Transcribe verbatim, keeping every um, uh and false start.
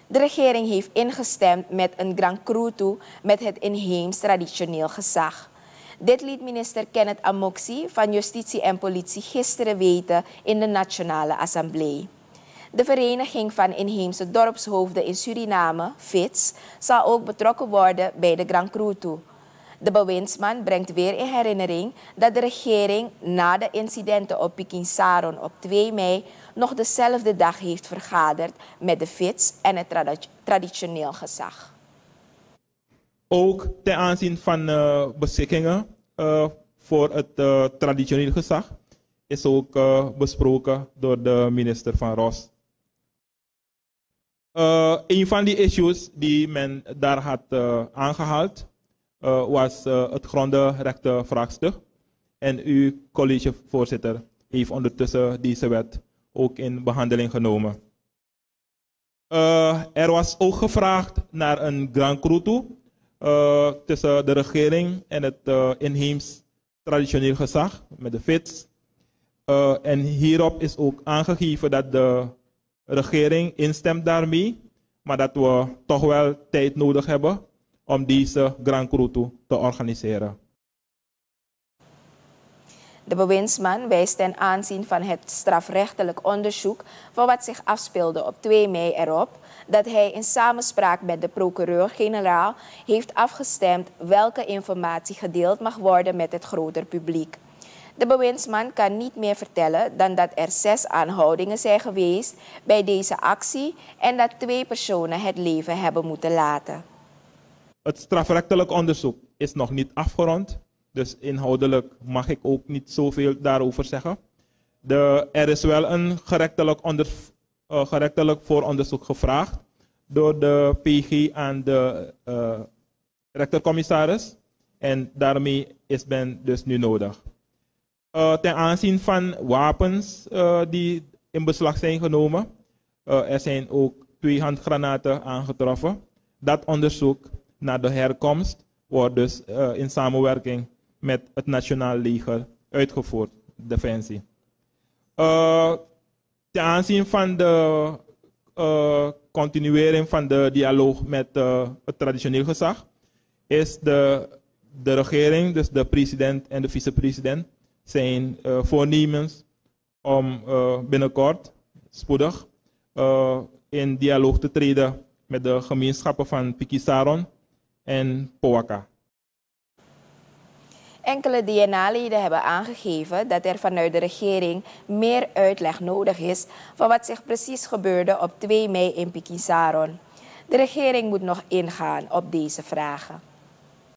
De regering heeft ingestemd met een Grand Krutu met het inheems traditioneel gezag. Dit liet minister Kenneth Amoksi van Justitie en Politie gisteren weten in de Nationale Assemblée. De Vereniging van Inheemse Dorpshoofden in Suriname, V I T S, zal ook betrokken worden bij de Grand Krutu. De bewindsman brengt weer in herinnering dat de regering na de incidenten op Pikin Saron op twee mei nog dezelfde dag heeft vergaderd met de V I T S en het trad traditioneel gezag. Ook ten aanzien van uh, beschikkingen uh, voor het uh, traditioneel gezag is ook uh, besproken door de minister van Ros. Uh, een van die issues die men daar had uh, aangehaald uh, was uh, het grondrechtenvraagstuk. En uw collegevoorzitter heeft ondertussen deze wet ook in behandeling genomen. Uh, er was ook gevraagd naar een Grand Krutu uh, tussen de regering en het uh, inheems traditioneel gezag met de V I T S. Uh, en hierop is ook aangegeven dat de regering instemt daarmee, maar dat we toch wel tijd nodig hebben om deze Grand Krutu te organiseren. De bewindsman wijst ten aanzien van het strafrechtelijk onderzoek van wat zich afspeelde op twee mei erop dat hij in samenspraak met de procureur-generaal heeft afgestemd welke informatie gedeeld mag worden met het groter publiek. De bewindsman kan niet meer vertellen dan dat er zes aanhoudingen zijn geweest bij deze actie en dat twee personen het leven hebben moeten laten. Het strafrechtelijk onderzoek is nog niet afgerond, dus inhoudelijk mag ik ook niet zoveel daarover zeggen. De, er is wel een gerechtelijk, onder, uh, gerechtelijk vooronderzoek gevraagd door de P G aan de uh, rechtercommissaris en daarmee is men dus nu nodig. Uh, ten aanzien van wapens uh, die in beslag zijn genomen, uh, er zijn ook twee handgranaten aangetroffen. Dat onderzoek naar de herkomst wordt dus uh, in samenwerking met het Nationaal Leger uitgevoerd, Defensie. Uh, ten aanzien van de uh, continuering van de dialoog met uh, het traditioneel gezag, is de, de regering, dus de president en de vicepresident, zijn uh, voornemens om uh, binnenkort, spoedig, uh, in dialoog te treden met de gemeenschappen van Pikin Saron en Powaka. Enkele D N A-leden hebben aangegeven dat er vanuit de regering meer uitleg nodig is van wat zich precies gebeurde op twee mei in Pikin Saron. De regering moet nog ingaan op deze vragen.